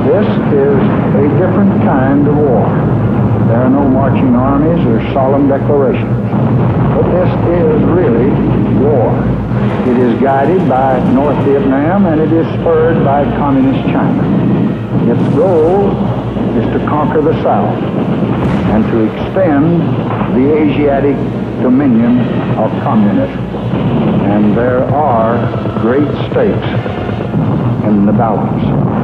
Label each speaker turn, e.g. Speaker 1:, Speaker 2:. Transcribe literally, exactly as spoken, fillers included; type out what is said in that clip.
Speaker 1: This is a different kind of war. There are no marching armies or solemn declarations. But this is really war. It is guided by North Vietnam, and it is spurred by Communist China. Its goal is to conquer the South and to extend the Asiatic dominion of communism. And there are great stakes in the balance.